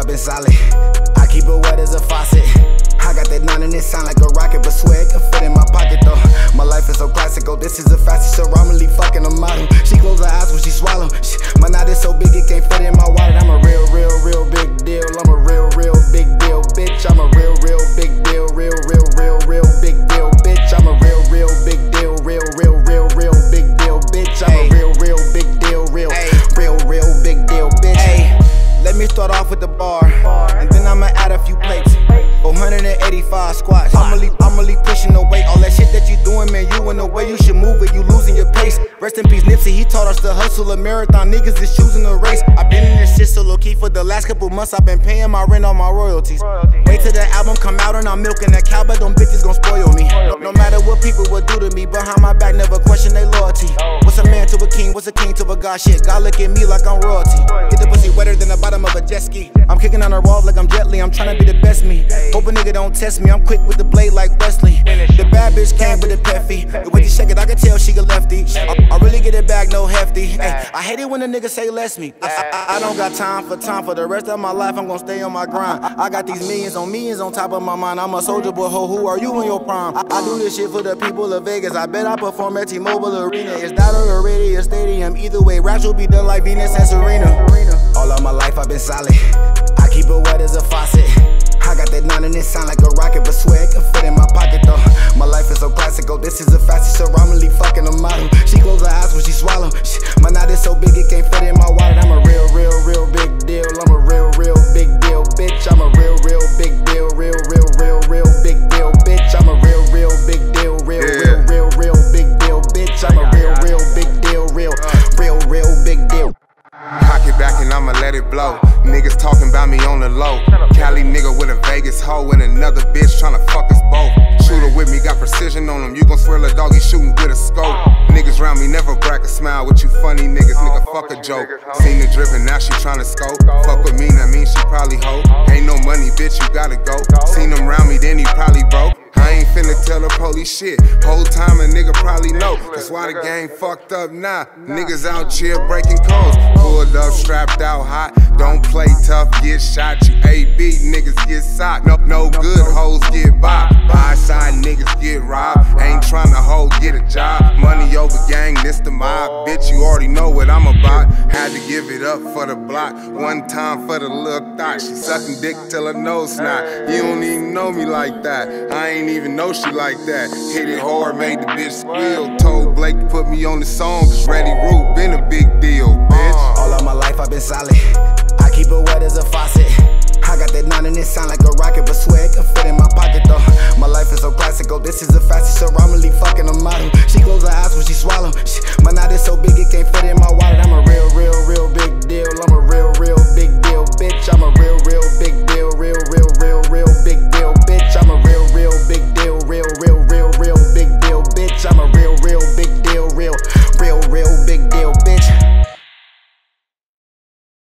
I've been solid. I keep it wet as a faucet. I got that 9 and it sound like a rocket, but swear it can fit in my pocket though. My life is so classical, this is the fastest, so I'm really fucking a model. She close her eyes when she swallow. My knot is so big it can't fit in my wallet. I'm a real big deal. I'm a real big deal, bitch. I'm a real big deal, real big deal, bitch. I'm a real big deal, real big deal, bitch. I'm a real big deal, real big deal, bitch. Ay, let me start off with the bar, and then I'ma add a few plates. 485 squats. I'm really pushing the weight. All that shit that you doing, man, you in the way. You should move it, you losing your pace. Rest in peace, Nipsey, he taught us to hustle. A marathon, niggas is choosing the race. I've been in this shit so low-key for the last couple months. I've been paying my rent on my royalties. Wait till the album come out and I'm milking that cow, but them bitches gon' spoil me. No matter what people will do to me, behind my back, never question their loyalty. What's a man to a king? What's a king to a god? Shit, God look at me like I'm royalty. Get the pussy wetter than the bottom of a jet ski. I'm kicking on the walls like I'm Jet Li. I'm trying to be the best me. Hope a nigga don't test me. I'm quick with the blade like Wesley. The bad bitch came with a pet fee. The way she shake it, I can tell she a lefty. I really get it back, no hefty. Ay, I hate it when a nigga say less me. I don't got time for the rest of my life. I'm gonna stay on my grind. I got these millions on top of my mind. I'm a soldier boy, ho, who are you in your prime? I do this shit for the people of Vegas. I bet I perform at T-Mobile Arena. It's that or already a stadium. Either way, raps will be done like Venus and Serena. All of my life I've been solid. I keep it wet as a faucet. I got that 9 and it sound like a rocket, but swear it can fit in my pocket though. My life is so classical, this is the fastest, so I'm really fucking a model. She close her eyes when she swallow. My knot is so big it can't fit in my wallet. I'm a real big deal. I'm a real big deal, bitch. I'm a real big deal, real big deal, bitch. I'm a real big deal, real big deal, bitch. I'm a real big deal, real big deal. Cock it back and I'ma let it blow. Niggas talking about me on the low. Cali nigga with a Vegas hoe and another bitch tryna fuck us both. Shooter with me, got precision on him. You gon' swirl a doggy shooting with a scope. Niggas round me never crack a smile with you funny niggas. Nigga, fuck a joke. Seen the drippin', now she tryna scope. Fuck with me, that means she probably hoe. Ain't no money, bitch, you gotta go. Seen him round me, then he probably broke. I ain't finna tell the police shit. Whole time a nigga probably know. That's why the game fucked up now. Niggas out here breaking codes. Pulled up, strapped out hot. Don't play tough, get shot. You AB niggas get socked. No good hoes get bopped. Buy side niggas get robbed. Ain't tryna hoe, get a job. Money over gang, this the mob. Bitch, you already know what I'm about. Had to give it up for the block. One time for the little thought. She sucking dick till her nose snot. You don't even know me like that. I ain't even know she like that. Hit it hard, made the bitch squeal. Told Blake to put me on the song, cause Reddy Root been a big deal, bitch. All of my life I've been solid. I keep it wet as a faucet. I got that 9 and it sound like a rocket, but swear it can fit in my pocket though. My life is so classical, this is the fastest, so I'm really fucking a model. She close her eyes when she swallow. My knot is so big it can't fit in my wallet. I'm a real big deal. I'm a real